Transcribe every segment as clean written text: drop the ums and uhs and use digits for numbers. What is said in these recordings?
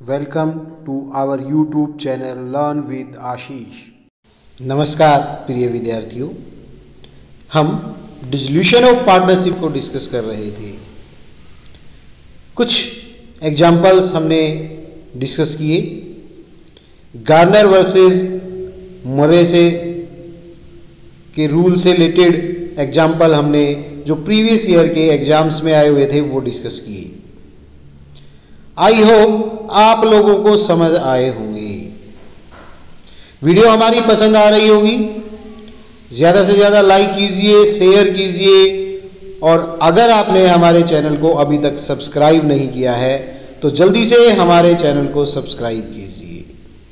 Welcome to our YouTube channel learn with Ashish. नमस्कार प्रिय विद्यार्थियों, हम डिसोल्यूशन ऑफ पार्टनरशिप को डिस्कस कर रहे थे। कुछ एग्जाम्पल्स हमने डिस्कस किए। गार्नर वर्सेस मोरे से के रूल से रिलेटेड एग्जाम्पल हमने जो प्रीवियस ईयर के एग्जाम्स में आए हुए थे वो डिस्कस किए। आई होप आप लोगों को समझ आए होंगे। वीडियो हमारी पसंद आ रही होगी। ज़्यादा से ज़्यादा लाइक कीजिए, शेयर कीजिए, और अगर आपने हमारे चैनल को अभी तक सब्सक्राइब नहीं किया है तो जल्दी से हमारे चैनल को सब्सक्राइब कीजिए।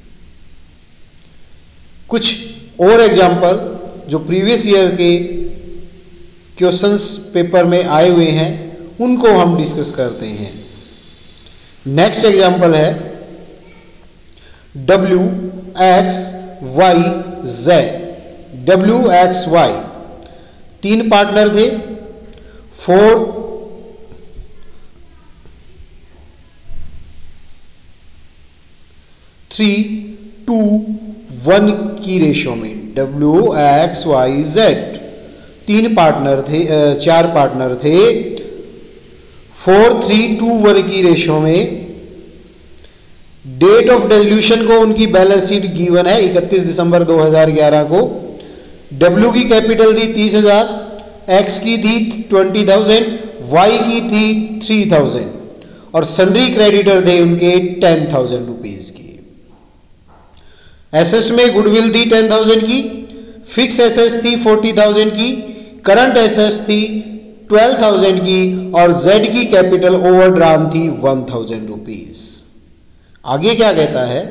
कुछ और एग्जाम्पल जो प्रीवियस ईयर के क्वेश्चंस पेपर में आए हुए हैं उनको हम डिस्कस करते हैं। नेक्स्ट एग्जाम्पल है WXYZ। WXY तीन पार्टनर थे। 4:3:2:1 की रेशो में WXYZ तीन पार्टनर थे, चार पार्टनर थे। 4:3:2:1 की रेशो में डेट ऑफ डिसोल्यूशन को उनकी बैलेंस शीट गिवन है 31 दिसंबर 2011 को। W की कैपिटल थी 30,000, X की थी 20,000, Y की थी 3,000 और सन्ड्री क्रेडिटर थे उनके 10,000 रुपीज की। एसेट्स में गुडविल थी 10,000 की, फिक्स एसेट्स थी 40,000 की, करंट एसेट्स थी 12,000 की और Z की कैपिटल ओवरड्रान थी 1,000 रुपीज। आगे क्या कहता है?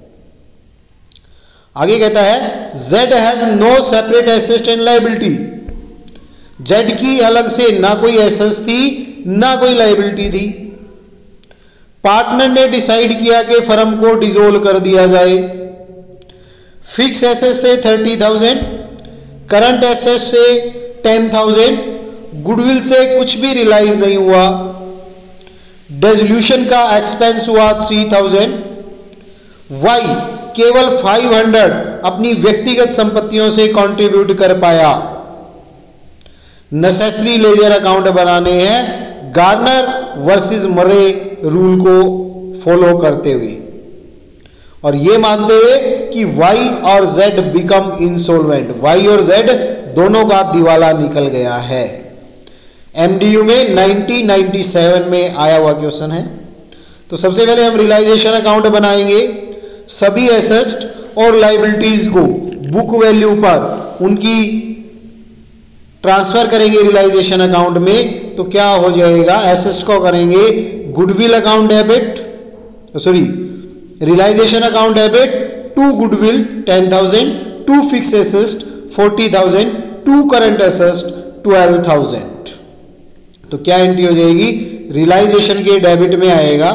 आगे कहता है Z has no separate asset and liability. Z की अलग से ना कोई एसेट्स थी ना कोई लायबिलिटी थी। पार्टनर ने डिसाइड किया कि फर्म को डिसोल्व कर दिया जाए। फिक्स एसेट से 30,000, करंट एसेट से 10,000, गुडविल से कुछ भी रिलाइज नहीं हुआ। डिसोल्यूशन का एक्सपेंस हुआ 3,000। Y केवल 500 अपनी व्यक्तिगत संपत्तियों से कंट्रीब्यूट कर पाया। नेसेसरी लेजर अकाउंट बनाने हैं गार्नर वर्सेस मरे रूल को फॉलो करते हुए और ये मानते हुए कि Y और Z बिकम इंसॉल्वेंट। Y और Z दोनों का दिवाला निकल गया है। MDU में 1997 में आया हुआ क्वेश्चन है। तो सबसे पहले हम रियलाइजेशन अकाउंट बनाएंगे। सभी एसेट्स और लायबिलिटीज को बुक वैल्यू पर उनकी ट्रांसफर करेंगे रियलाइजेशन अकाउंट में। तो क्या हो जाएगा? एसेट्स को करेंगे goodwill account debit, sorry realisation account debit to goodwill 10,000, to fix assets 40,000, to current assets 12,000। तो क्या एंट्री हो जाएगी? रियलाइजेशन के डेबिट में आएगा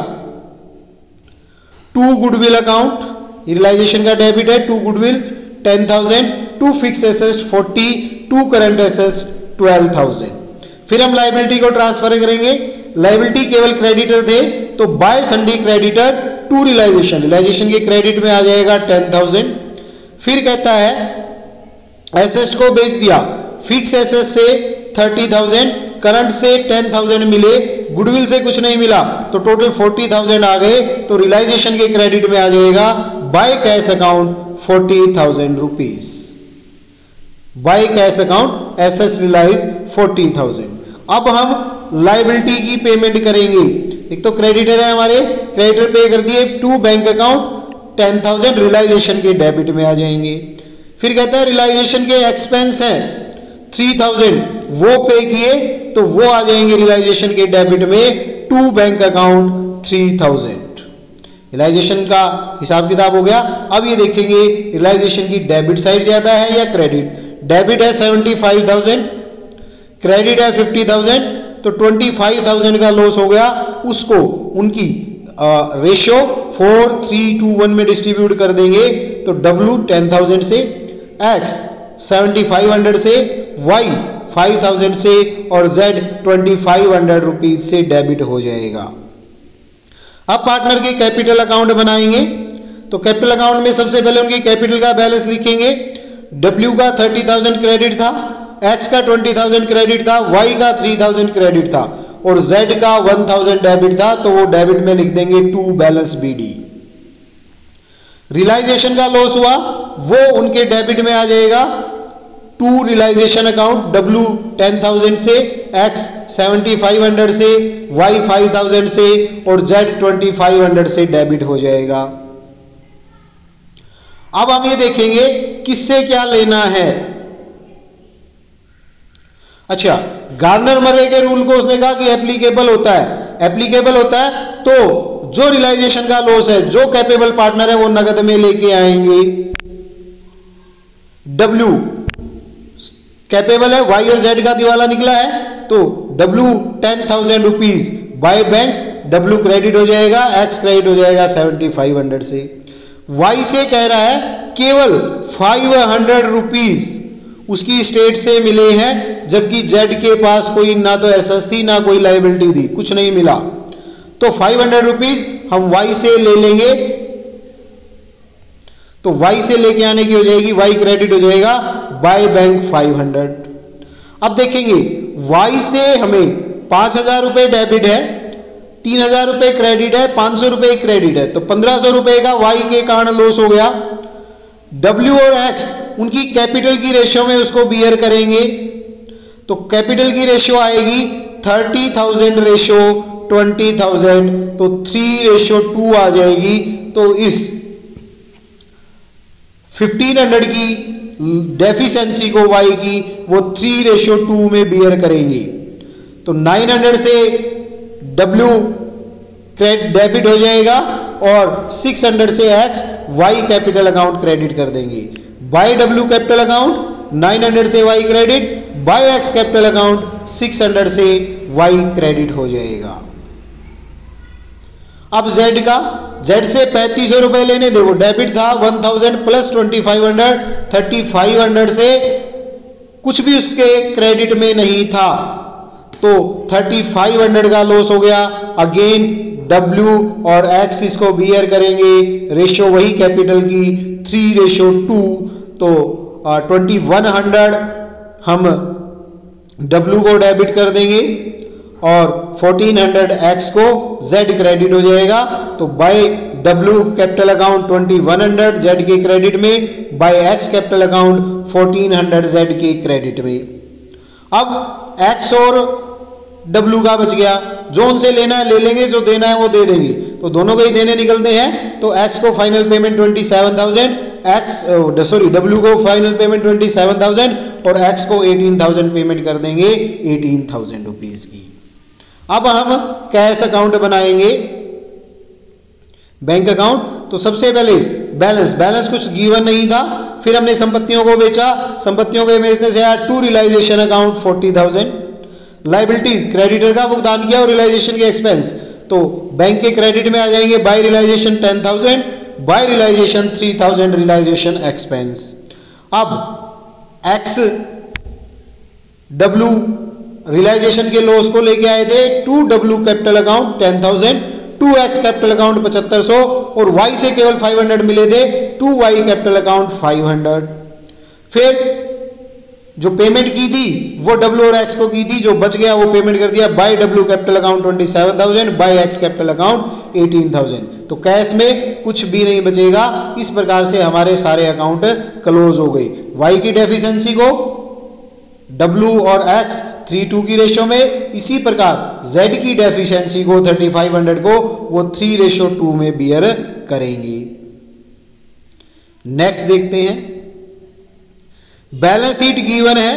टू गुडविल अकाउंट, रियलाइजेशन का डेबिट है to goodwill 10,000, to fix assets 40, to current assets 12,000। फिर हम लायबिलिटी को ट्रांसफर करेंगे। लायबिलिटी केवल क्रेडिटर थे तो by sundry creditor to realisation, realisation के क्रेडिट में आ जाएगा 10,000। फिर कहता है एसेट्स को बेच दिया। फिक्स एसेट्स से 30,000, करंट से 10,000 मिले, गुडविल से कुछ नहीं मिला तो टोटल 40,000 आ गए। तो रियलाइजेशन के क्रेडिट में आ जाएगा by cash account 40,000 rupees. By cash account assets realise 40,000। अब हम लायबिलिटी की पेमेंट करेंगे। एक तो क्रेडिटर है हमारे, क्रेडिटर पे कर दिए टू बैंक अकाउंट 10,000, रियलाइजेशन के डेबिट में आ जाएंगे। फिर कहता है रियलाइजेशन के एक्सपेंस हैं 3,000, वो पे किए तो वो आ जाएंगे रियलाइजेशन के डेबिट में टू बैंक अकाउंट 3,000। रियलाइजेशन का हिसाब किताब हो गया। अब ये देखेंगे रियलाइजेशन की डेबिट साइड ज्यादा है या क्रेडिट। डेबिट है 75,000, क्रेडिट है 50,000, तो 25,000 का लॉस हो गया। उसको उनकी रेशियो 4:3:2:1 में डिस्ट्रीब्यूट कर देंगे। तो W 10,000 से, X 7,500 से, Y 5,000 से और Z 2,500 रुपीज से डेबिट हो जाएगा। अब पार्टनर के कैपिटल अकाउंट बनाएंगे। तो कैपिटल अकाउंट में सबसे पहले उनकी कैपिटल का बैलेंस लिखेंगे। W का 30,000 क्रेडिट था, X का 20,000 क्रेडिट था, Y का 3,000 क्रेडिट था और Z का 1,000 डेबिट था, तो वो डेबिट में लिख देंगे टू बैलेंस BD। रियलाइजेशन का लॉस हुआ वो उनके डेबिट में आ जाएगा टू रियलाइजेशन अकाउंट। W 10,000 से, X 7,500 से, Y 5,000 से और Z 2,500 से डेबिट हो जाएगा। अब हम ये देखेंगे किससे क्या लेना है। अच्छा, गार्नर मरे के रूल को उसने कहा कि एप्लीकेबल होता है, एप्लीकेबल होता है तो जो रियलाइजेशन का लॉस है जो कैपेबल पार्टनर है वो नगद में लेके आएंगे। W कैपेबल है, Y और Z का दिवाला निकला है तो W 10,000 rupees by bank W credit हो जाएगा, X क्रेडिट हो जाएगा 7,500 से। Y से कह रहा है केवल 500 रुपीज उसकी स्टेट से मिले हैं, जबकि Z के पास कोई ना तो एसेट थी ना कोई लायबिलिटी थी, कुछ नहीं मिला। तो 500 रुपीज हम Y से ले लेंगे, तो Y से लेके आने की हो जाएगी, Y क्रेडिट हो जाएगा बाय बैंक 500। अब देखेंगे Y से हमें 5,000 रुपए डेबिट है, 3,000 रुपए क्रेडिट है, 500 रुपए क्रेडिट है, तो 1,500 रुपए का Y के कारण लॉस हो गया। W और X उनकी कैपिटल की रेशियो में उसको बियर करेंगे, तो कैपिटल की रेशियो आएगी 30,000 रेशियो 20,000, तो 3:2 आ जाएगी। तो इस 1,500 की डेफिशिएंसी को Y की वो 3:2 में बियर करेंगे। तो 900 से W डेबिट हो जाएगा और 600 से X Y capital account credit कर देंगे। बाय W कैपिटल अकाउंट 900 से Y credit, by X capital account 600 से Y क्रेडिट हो जाएगा। अब Z का, Z से 3,500 रुपए लेने दे, वो डेबिट था 1,000 प्लस 2,500, 3,500 से कुछ भी उसके क्रेडिट में नहीं था, तो 3,500 का लॉस हो गया। अगेन W और X इसको बियर करेंगे, रेशियो वही कैपिटल की 3:2, तो 2,100 हम W को डेबिट कर देंगे और 1,400 X को Z क्रेडिट हो जाएगा। तो by W capital account 2,100 Z के क्रेडिट में, by X capital account 1,400 Z के क्रेडिट में। अब X और W का बच गया, जो उनसे लेना है ले लेंगे, जो देना है वो दे देंगे, तो दोनों को ही देने निकलते हैं। तो X को फाइनल पेमेंट 27,000, W को फाइनल पेमेंट 27,000 और X को 18,000 पेमेंट कर देंगे 18,000 रुपीज की। अब हम कैश अकाउंट बनाएंगे, बैंक अकाउंट। तो सबसे पहले बैलेंस कुछ गिवन नहीं था, फिर हमने संपत्तियों को बेचा, संपत्तियों के बेचने से आया to realisation account 40,000। Liabilities, creditor का भुगतान किया और रियलाइजेशन के एक्सपेंस, तो बैंक के क्रेडिट में आ जाएंगे by realisation 10,000, by realisation 3,000 realisation expense. अब X W रियलाइजेशन के लॉस को लेके आए थे, to W capital account 10,000, to X capital account 7,500 और Y से केवल 500 मिले थे, टू Y कैपिटल अकाउंट 500। फिर जो पेमेंट की थी वो W और X को की थी, जो बच गया वो पेमेंट कर दिया by W capital account 27,000, by X capital account 18,000। तो कैश में कुछ भी नहीं बचेगा। इस प्रकार से हमारे सारे अकाउंट क्लोज हो गए। Y की डेफिशिएंसी को W और X 3:2 की रेशियो में, इसी प्रकार Z की डेफिशिएंसी को 3,500 को वो 3:2 में बियर करेंगे। नेक्स्ट देखते हैं, बैलेंस शीट गिवन है,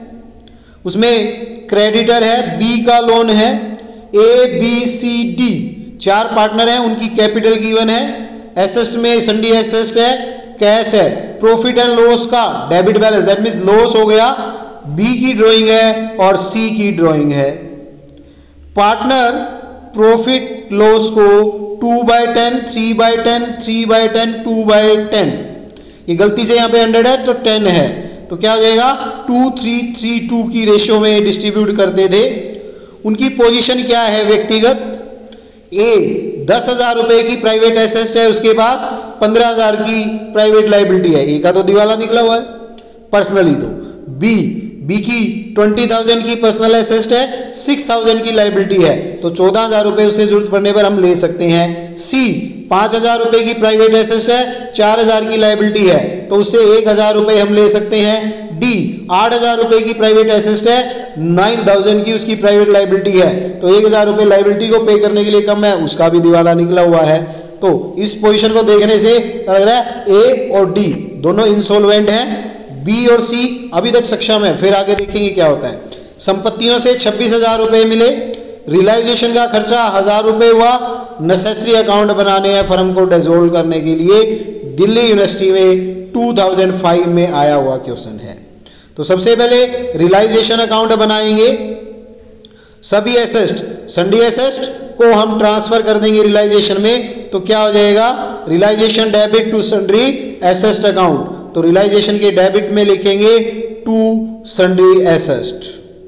उसमें क्रेडिटर है, B का लोन है, A B C D 4 partner हैं, उनकी कैपिटल गिवन है, एसेट में सन्डी एसेट है, कैश है, प्रॉफिट एंड लॉस का debit balance, that means loss हो गया, B की ड्राइंग है और C की ड्राइंग है। पार्टनर प्रॉफिट लॉस को 2/10, 3/10, 3/10, 2/10, ये गलती से यहाँ पे 100 है तो 10 है, तो क्या हो जाएगा 2-3-3-2 की रेशियो में डिस्ट्रीब्यूट करते थे। उनकी पोजीशन क्या है व्यक्तिगत, A 10,000 रुपए की प्राइवेट एसेट है, उसके पास 15,000 की प्राइवेट लाइबिलिटी है, ए का तो दिवाला निकला हुआ है पर्सनली। तो बी की 20,000 की पर्सनल एसेट है, 6,000 की लाइबिलिटी है, तो 14,000 रुपए उससे जरूरत पड़ने पर हम ले सकते हैं। सी 5,000 रुपए की प्राइवेट एसेट है, 4,000 की लाइबिलिटी है, तो उससे 1,000 रुपए हम ले सकते हैं। डी 8,000 रुपए की प्राइवेट एसेट है, 9,000 की उसकी प्राइवेट लाइबिलिटी है, तो 1,000 रुपए लाइबिलिटी को पे करने के लिए कम है, उसका भी दिवाला निकला हुआ है। तो इस पोजीशन को देखने से लग रहा है ए और डी दोनों इंसॉल्वेंट हैं, बी और सी अभी तक सक्षम है। फिर आगे देखेंगे क्या होता है। संपत्तियों से 26,000 रुपए मिले, रियलाइजेशन का खर्चा 1,000 रुपए हुआ, नेसेसरी अकाउंट बनाने हैं फर्म को डिसॉल्व करने के लिए, दिल्ली यूनिवर्सिटी में 2005 में आया हुआ क्वेश्चन है। तो सबसे पहले रियलाइजेशन अकाउंट बनाएंगे, सभी एसेट सन्डी एसेट को हम ट्रांसफर कर देंगे रियलाइजेशन में, तो क्या हो जाएगा realisation debit to sundry asset account, तो रियलाइजेशन के डेबिट में लिखेंगे टू सन्ड्री एसेट,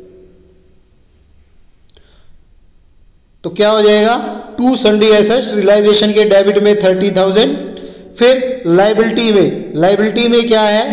तो क्या हो जाएगा टू सन्ड्री एसेट रियलाइजेशन के डेबिट में 30,000। फिर लाइबिलिटी में क्या है,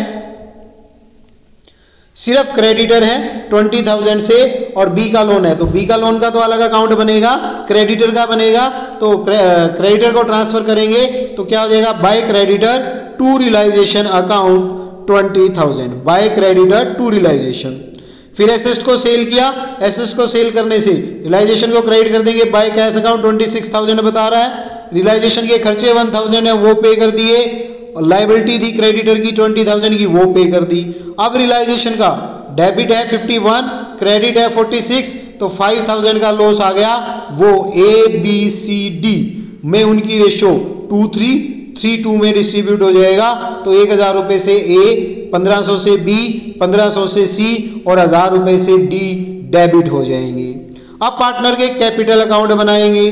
सिर्फ क्रेडिटर है 20,000 से और बी का लोन है, तो बी का लोन का तो अलग अकाउंट बनेगा, क्रेडिटर का बनेगा, तो क्रेडिटर को ट्रांसफर करेंगे तो क्या हो जाएगा by creditor to realisation account 20,000, by creditor to realisation. फिर एसेट को सेल किया, एसेट को सेल करने से रियलाइजेशन को क्रेडिट कर देंगे बाय कैश अकाउंट 26,000 बता रहा है, रियलाइजेशन के खर्चे 1,000 है वो पे कर दिए, और लाइबिलिटी थी क्रेडिटर की 20,000 की वो पे कर दी। अब रियलाइजेशन का डेबिट है 51, क्रेडिट है 46, तो 5,000 का लॉस आ गया, वो ए बी सी डी में उनकी रेशो 2:3 में डिस्ट्रीब्यूट हो जाएगा, तो 1,000 रुपए से ए, 1,500 से बी, 1,500 से सी और 1,000 रुपए से डी डेबिट हो जाएंगे। अब पार्टनर के कैपिटल अकाउंट बनाएंगे,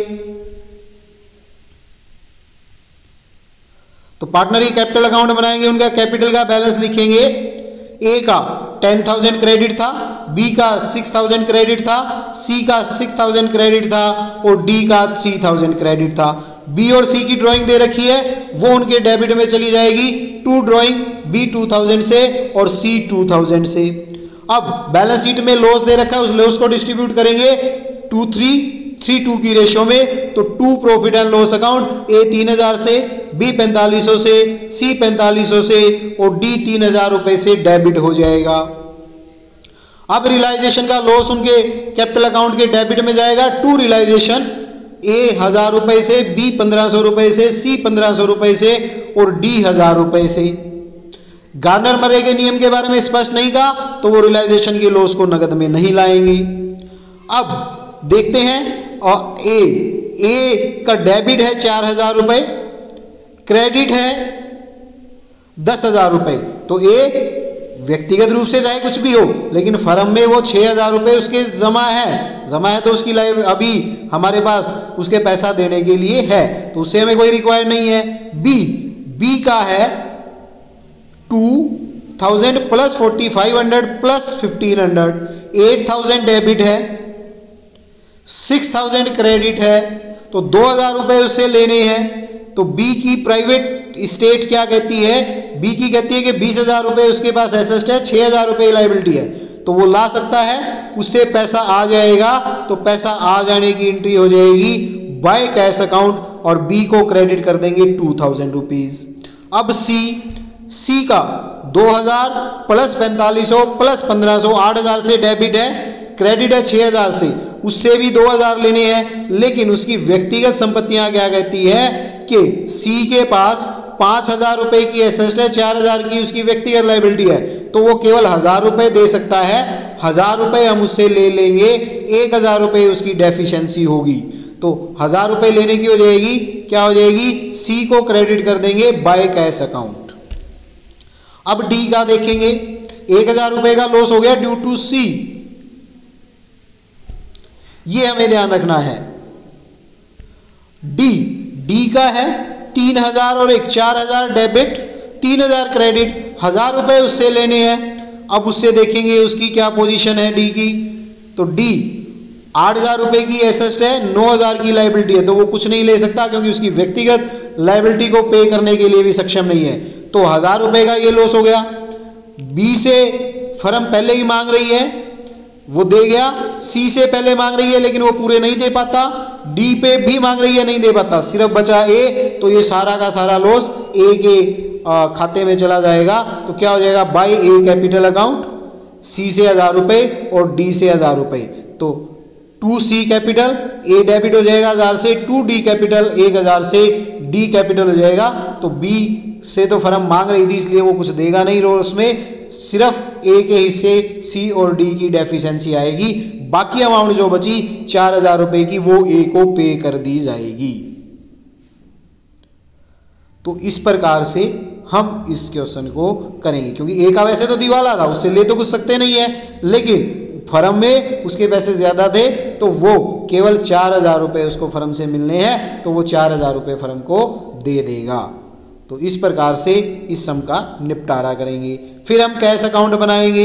तो पार्टनर की कैपिटल अकाउंट बनाएंगे, उनका कैपिटल का बैलेंस लिखेंगे, ए का 10,000 क्रेडिट था, बी का 6,000 क्रेडिट था, सी का 6,000 क्रेडिट था और डी का 3,000 क्रेडिट था। बी और सी की ड्राइंग दे रखी है, वो उनके डेबिट में चली जाएगी, टू ड्राइंग बी 2,000 से और सी 2,000 से। अब बैलेंस शीट में लॉस दे रखा है, उस लॉस को डिस्ट्रीब्यूट करेंगे 2:3 की रेशियो में, तो 2 profit and loss account, A 3,000 से, बी 4,500 से, सी 4,500 से और डी 3,000 रुपए से डेबिट हो जाएगा। अब रियलाइजेशन का लॉस उनके कैपिटल अकाउंट के डेबिट में जाएगा, टू रियलाइजेशन, ए 1,000 रुपए से, बी 1,500 रुपए से, सी 1,500 रुपए से और डी 1,000 रुपए से। गार्नर मरे के नियम के बारे में स्पष्ट नहीं कहा, तो वो रियलाइजेशन के लॉस को नगद में नहीं लाएंगे। अब देखते हैं, और ए का डेबिट है 4,000 रुपए, क्रेडिट है 10,000 रुपए, तो ए व्यक्तिगत रूप से चाहे कुछ भी हो, लेकिन फर्म में वो 6,000 रुपए उसके जमा है तो उसकी लाइफ अभी हमारे पास उसके पैसा देने के लिए है, तो उससे हमें कोई रिक्वायर नहीं है। बी का है 2,000 प्लस 4,500 प्लस 1,500, 8,000 डेबिट है, 6,000 क्रेडिट है, तो 2,000 रुपए उससे लेने हैं। तो बी की प्राइवेट स्टेट क्या कहती है, बी की कहती है कि 20,000 रुपए उसके पास एसेट है, 6,000 रुपए लाइबिलिटी है, तो वो ला सकता है, उससे पैसा आ जाएगा, तो पैसा आ जाने की एंट्री हो जाएगी बाय कैश अकाउंट और बी को क्रेडिट कर देंगे 2,000 रुपीज। अब सी का 2,000 प्लस 4,500 प्लस 1,500, 8,000 से डेबिट है, क्रेडिट है 6,000 से, उससे भी 2,000 लेने हैं, लेकिन उसकी व्यक्तिगत संपत्तियां क्या कहती है कि सी के पास 5,000 रुपए की एसेट है, 4,000 की उसकी व्यक्तिगत लाइबिलिटी है, तो वो केवल 1,000 रुपए दे सकता है, 1,000 रुपए हम उससे ले लेंगे, 1,000 रुपए उसकी डेफिशिएंसी होगी, तो 1,000 रुपए लेने की हो जाएगी, क्या हो जाएगी, सी को क्रेडिट कर देंगे बाय कैश अकाउंट। अब डी का देखेंगे, 1,000 रुपए का लॉस हो गया ड्यू टू सी, ये हमें ध्यान रखना है। डी का है 3,000 और 4,000 डेबिट, 3,000 क्रेडिट, 1,000 रुपए उससे लेने हैं। अब उससे देखेंगे उसकी क्या पोजीशन है डी की, तो डी 8,000 रुपये की एसेट है, 9,000 की लाइबिलिटी है, तो वो कुछ नहीं ले सकता क्योंकि उसकी व्यक्तिगत लाइबिलिटी को पे करने के लिए भी सक्षम नहीं है। तो 1,000 रुपये का ये लॉस हो गया। बी से फर्म पहले ही मांग रही है, वो दे गया। सी से पहले मांग रही है लेकिन वो पूरे नहीं दे पाता। डी पे भी मांग रही है, नहीं दे पाता, सिर्फ बचा ए। तो ये सारा का सारा लॉस ए के खाते में चला जाएगा। तो क्या हो जाएगा, by A capital account, C से 1,000 रुपये और डी से 1,000 रुपये। तो 2C कैपिटल, ए डेबिट हो जाएगा 1,000 से, 2D कैपिटल 1,000 से, डी कैपिटल हो जाएगा। तो बी से तो फर्म मांग रही थी इसलिए वो कुछ देगा नहीं लॉस में, सिर्फ ए के हिस्से सी और डी की डेफिशिएंसी आएगी। बाकी अमाउंट जो बची 4,000 रुपये की वो ए को पे कर दी जाएगी। तो इस प्रकार से हम इस क्वेश्चन को करेंगे, क्योंकि ए का वैसे तो दिवाला था, उससे ले तो कुछ सकते नहीं है, लेकिन फर्म में उसके पैसे ज्यादा थे तो वो केवल 4,000 रुपये उसको फर्म से मिलने हैं, तो वो 4,000 रुपये फर्म को दे देगा। तो इस प्रकार से इस सम का निपटारा करेंगे। फिर हम कैश अकाउंट बनाएंगे।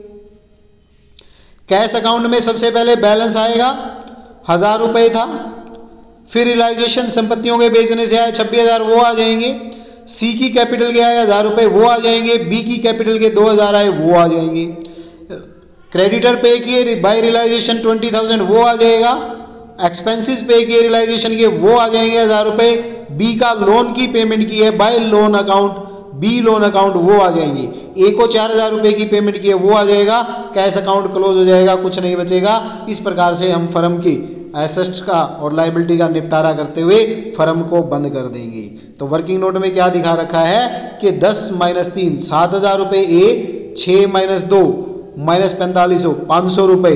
कैश अकाउंट में सबसे पहले बैलेंस आएगा, 1,000 रुपये था। फिर रियलाइजेशन संपत्तियों के बेचने से आए 26,000, वो आ जाएंगे। सी की कैपिटल के आए 1,000 रुपये, वो आ जाएंगे। बी की कैपिटल के 2,000 आए, वो आ जाएंगे। क्रेडिटर पे किए बाय रियलाइजेशन 20,000, वो आ जाएगा। एक्सपेंसेस पे किए रियलाइजेशन के, वो आ जाएंगे 1,000 रुपये। बी का लोन की पेमेंट की है by loan account, B loan account, वो आ जाएंगे। ए को 4,000 रुपये की पेमेंट की है, वो आ जाएगा। कैश अकाउंट क्लोज हो जाएगा, कुछ नहीं बचेगा। इस प्रकार से हम फर्म की एसेट्स का और लाइबिलिटी का निपटारा करते हुए फर्म को बंद कर देंगे। तो वर्किंग नोट में क्या दिखा रखा है कि 10 - 3 7,000 रुपये ए, 6 - 2 -4500 500 रुपये।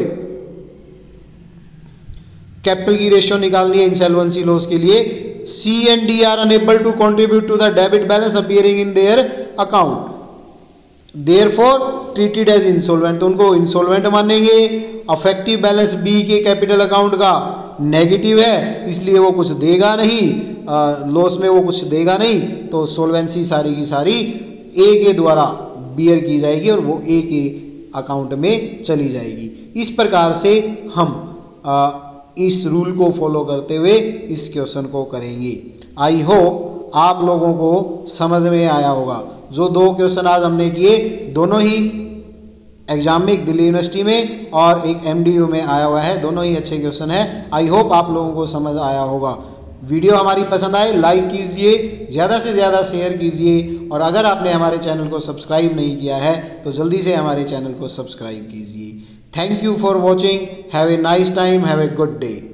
कैपिटल की रेशियो निकालनी है इंसॉल्वेंसी लॉस के लिए। C and D are unable to contribute to the debit balance appearing in their account, therefore treated as insolvent, तो उनको इंसॉल्वेंट मानेंगे। अफेक्टिव बैलेंस बी के कैपिटल अकाउंट का नेगेटिव है, इसलिए वो कुछ देगा नहीं, लॉस में वो कुछ देगा नहीं। तो सोल्वेंसी सारी की सारी ए के द्वारा बियर की जाएगी और वो ए के अकाउंट में चली जाएगी। इस प्रकार से हम इस रूल को फॉलो करते हुए इस क्वेश्चन को करेंगे। आई होप आप लोगों को समझ में आया होगा। जो 2 क्वेश्चन आज हमने किए, दोनों ही एग्जाम में दिल्ली यूनिवर्सिटी में और एक MDU में आया हुआ है, दोनों ही अच्छे क्वेश्चन है। आई होप आप लोगों को समझ आया होगा। वीडियो हमारी पसंद आए लाइक कीजिए, ज़्यादा से ज़्यादा शेयर कीजिए, और अगर आपने हमारे चैनल को सब्सक्राइब नहीं किया है तो जल्दी से हमारे चैनल को सब्सक्राइब कीजिए। Thank you for watching, have a nice time, have a good day.